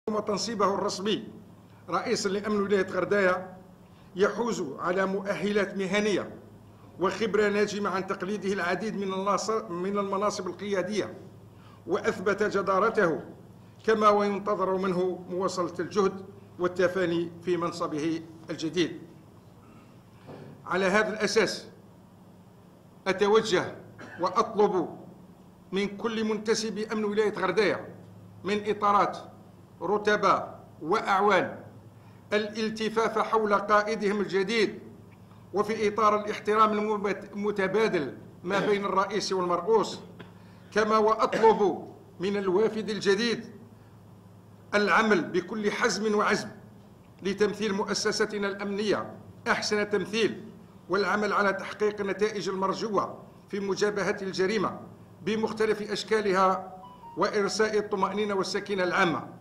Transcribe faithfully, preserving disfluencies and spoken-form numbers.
وتنصيبه الرسمي رئيسا لأمن ولاية غرداية يحوز على مؤهلات مهنية وخبرة ناجمة عن تقليده العديد من المناصب القيادية، وأثبت جدارته كما وينتظر منه مواصلة الجهد والتفاني في منصبه الجديد. على هذا الأساس أتوجه وأطلب من كل منتسب أمن ولاية غرداية من إطارات رتباء وأعوان الالتفاف حول قائدهم الجديد، وفي إطار الاحترام المتبادل ما بين الرئيس والمرؤوس، كما وأطلب من الوافد الجديد العمل بكل حزم وعزم لتمثيل مؤسستنا الأمنية أحسن تمثيل، والعمل على تحقيق النتائج المرجوة في مجابهة الجريمة بمختلف أشكالها وإرساء الطمأنينة والسكينة العامة.